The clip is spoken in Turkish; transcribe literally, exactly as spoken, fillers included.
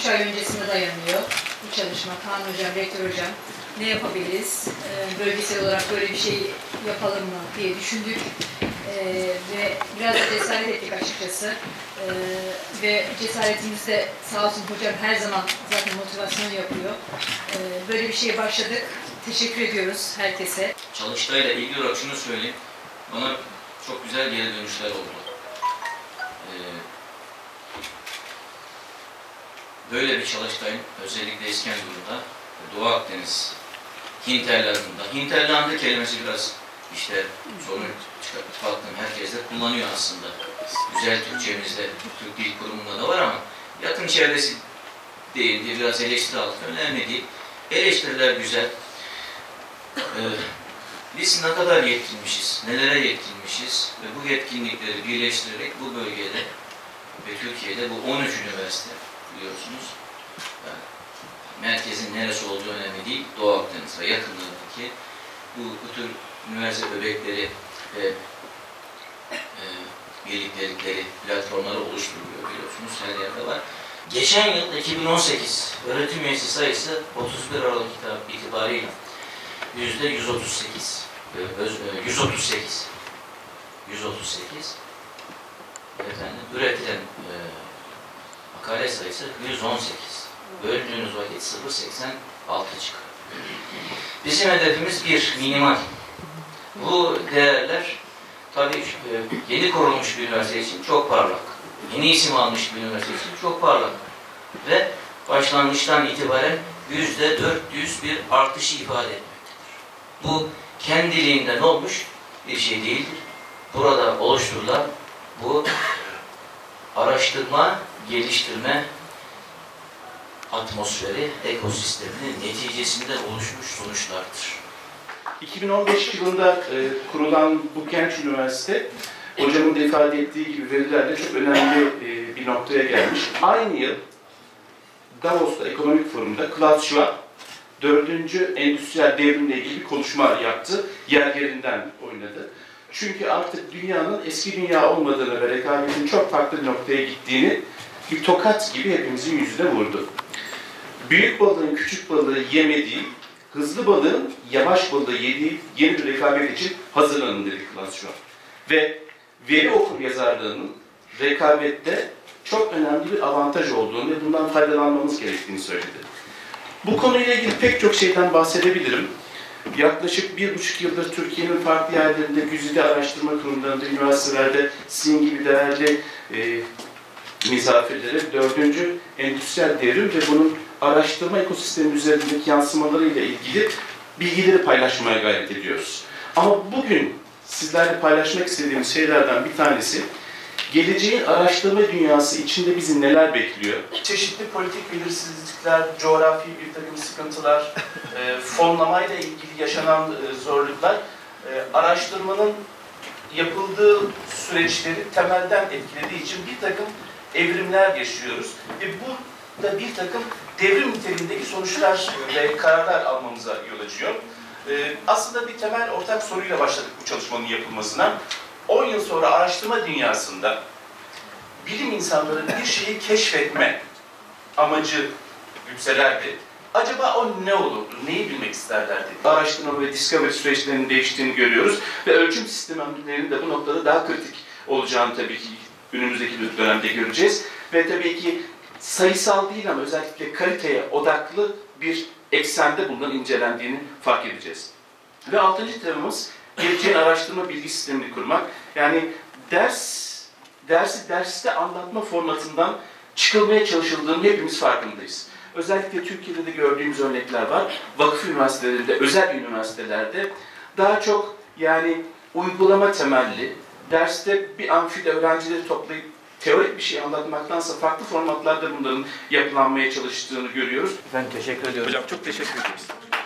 üç ay öncesine dayanıyor bu çalışma. Kaan Hocam, Rektör Hocam, ne yapabiliriz? Ee, bölgesel olarak böyle bir şey yapalım mı diye düşündük. Ee, ve biraz da cesaret ettik açıkçası. Ee, ve cesaretimizde sağ olsun hocam her zaman zaten motivasyon yapıyor. Ee, böyle bir şeye başladık. Teşekkür ediyoruz herkese. Çalıştay'la ilgili olarak şunu söyleyeyim. Bana çok güzel geri dönüşler oldu. Ee, böyle bir Çalıştay'ın özellikle İskenderun'da, Doğu Akdeniz, Hinterland'ında, Hinterland'ı kelimesi biraz işte sorun çıkartıp baktım herkes de kullanıyor aslında. Güzel Türkçemizde, Türk Dil Kurumu'nda da var ama yakın çevresi değil diye biraz eleştiri aldık. Önemli değil. Eleştiriler güzel. Ee, biz ne kadar yetkinmişiz, nelere yetkinmişiz ve bu yetkinlikleri birleştirerek bu bölgede ve Türkiye'de bu on üç üniversite biliyorsunuz. Yani merkezin neresi olduğu önemli değil. Doğu Akdeniz ve yakınlarındaki bu, bu tür üniversite bebekleri ve e, birliktelikleri, platformları oluşturuyor biliyorsunuz. Her yerde var. Geçen yıl iki bin on sekiz öğretim üyesi sayısı otuz bir Aralık itibariyle yüzde yüz otuz sekiz. yüz otuz sekiz. yüz otuz sekiz. Efendim, üretilen e, makale sayısı yüz on sekiz. Böldüğünüz vakit sıfır virgül seksen altı çıkıyor. Bizim hedefimiz bir, minimal. Bu değerler tabii yeni kurulmuş bir üniversite için çok parlak. Yeni isim almış bir üniversite için çok parlak. Ve başlangıçtan itibaren yüzde dört yüz bir artışı ifade etmektedir. Bu kendiliğinden olmuş bir şey değildir. Burada oluşturulan bu araştırma, geliştirme atmosferi, ekosisteminin neticesinde oluşmuş sonuçlardır. iki bin on beş yılında e, kurulan bu genç üniversite, hocamın da ifade ettiği gibi verilerle çok önemli e, bir noktaya gelmiş. Aynı yıl Davos'ta Ekonomik Forum'da Klaus Schwab dördüncü endüstriyel devrimle ilgili bir konuşma yaptı. Yer yerinden oynadı. Çünkü artık dünyanın eski dünya olmadığını ve rekabetin çok farklı bir noktaya gittiğini bir tokat gibi hepimizin yüzüne vurdu. Büyük balığın küçük balığı yemediği, hızlı balığın yavaş balığı yediği yeni bir rekabet için hazırlanın dedi Klaus Schwab. Ve veri okur yazarlığının rekabette çok önemli bir avantaj olduğunu ve bundan faydalanmamız gerektiğini söyledi. Bu konuyla ilgili pek çok şeyden bahsedebilirim. Yaklaşık bir buçuk yıldır Türkiye'nin farklı yerlerinde, güzide araştırma kurumlarında, üniversitelerde sizin gibi değerli e, misafirlere dördüncü endüstriyel devrim ve bunun araştırma ekosistemi üzerindeki yansımalarıyla ilgili bilgileri paylaşmaya gayret ediyoruz. Ama bugün sizlerle paylaşmak istediğimiz şeylerden bir tanesi, geleceğin araştırma dünyası içinde bizi neler bekliyor? Çeşitli politik belirsizlikler, coğrafi bir takım sıkıntılar, e, fonlamayla ilgili yaşanan e, zorluklar, e, araştırmanın yapıldığı süreçleri temelden etkilediği için bir takım evrimler yaşıyoruz. Ve burada bir takım devrim niteliğindeki sonuçlar ve kararlar almamıza yol açıyor. E, aslında bir temel ortak soruyla başladık bu çalışmanın yapılmasına. on yıl sonra araştırma dünyasında bilim insanları bir şeyi keşfetme amacı yükselerdi. Acaba o ne olurdu? Neyi bilmek isterlerdi? Araştırma ve discovery süreçlerinin değiştiğini görüyoruz ve ölçüm sistemlerinin de bu noktada daha kritik olacağını tabii ki önümüzdeki dönemde göreceğiz. Ve tabii ki sayısal değil ama özellikle kaliteye odaklı bir eksende bundan incelendiğini fark edeceğiz. Ve altıncı temamız geleceğin araştırma bilgi sistemini kurmak. Yani ders, dersi derste anlatma formatından çıkılmaya çalışıldığını hepimiz farkındayız. Özellikle Türkiye'de de gördüğümüz örnekler var. Vakıf üniversitelerinde, özel üniversitelerde daha çok yani uygulama temelli, derste bir amfide öğrencileri toplayıp teorik bir şey anlatmaktansa farklı formatlarda bunların yapılanmaya çalıştığını görüyoruz. Ben teşekkür ediyorum. Hocam çok teşekkür ederiz.